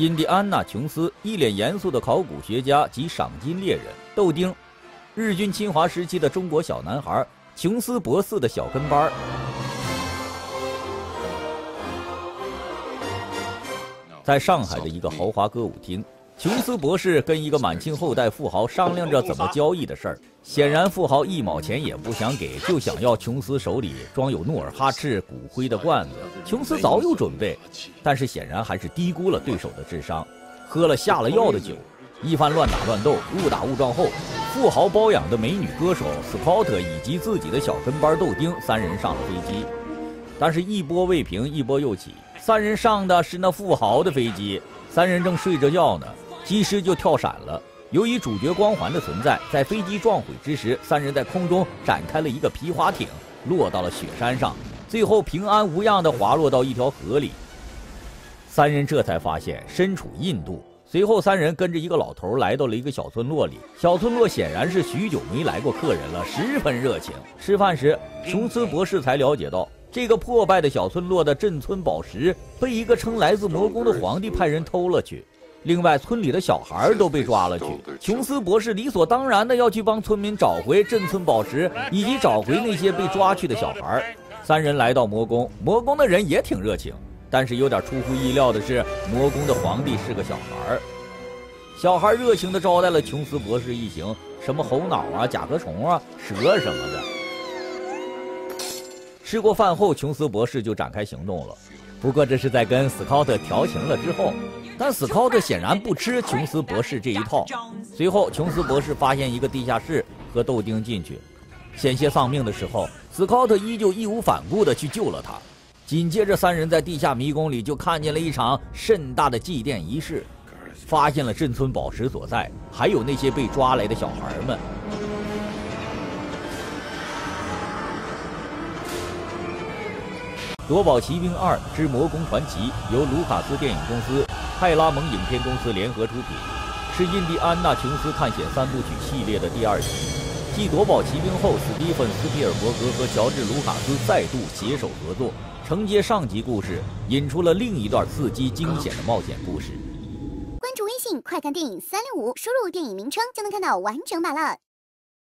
印第安纳·琼斯一脸严肃的考古学家及赏金猎人豆丁，日军侵华时期的中国小男孩琼斯博士的小跟班。在上海的一个豪华歌舞厅，琼斯博士跟一个满清后代富豪商量着怎么交易的事儿。显然，富豪1毛钱也不想给，就想要琼斯手里装有努尔哈赤骨灰的罐子。琼斯早有准备，但是显然还是低估了对手的智商，喝了下了药的酒，一番乱打乱斗、误打误撞后，富豪包养的美女歌手斯考特以及自己的小跟班豆丁3人上了飞机。但是，一波未平，一波又起，3人上的是那富豪的飞机，3人正睡着觉呢，机师就跳伞了。由于主角光环的存在，在飞机撞毁之时，3人在空中展开了一个皮划艇，落到了雪山上，最后平安无恙地滑落到一条河里。3人这才发现身处印度。随后3人跟着一个老头来到了一个小村落里，小村落显然是许久没来过客人了，十分热情。吃饭时，琼斯博士才了解到，这个破败的小村落的镇村宝石被一个称来自魔宫的皇帝派人偷了去。另外，村里的小孩都被抓了去。琼斯博士理所当然的要去帮村民找回镇村宝石，以及找回那些被抓去的小孩。3人来到魔宫，魔宫的人也挺热情，但是有点出乎意料的是，魔宫的皇帝是个小孩。小孩热情地招待了琼斯博士一行，什么猴脑啊、甲壳虫啊、蛇什么的。吃过饭后，琼斯博士就展开行动了。不过这是在跟斯考特调情了之后，但斯考特显然不吃琼斯博士这一套。随后，琼斯博士发现一个地下室，和豆丁进去。险些丧命的时候，斯考特依旧义无反顾地去救了他。紧接着，3人在地下迷宫里就看见了一场盛大的祭奠仪式，发现了镇村宝石所在，还有那些被抓来的小孩们。《夺宝奇兵2之魔宫传奇》由卢卡斯电影公司、派拉蒙影片公司联合出品，是印第安纳·琼斯探险3部曲系列的第2集。继《夺宝奇兵》后，史蒂芬·斯皮尔伯格和乔治·卢卡斯再度携手合作，承接上集故事，引出了另一段刺激惊险的冒险故事。 关注微信“快看电影365”，输入电影名称就能看到完整版了。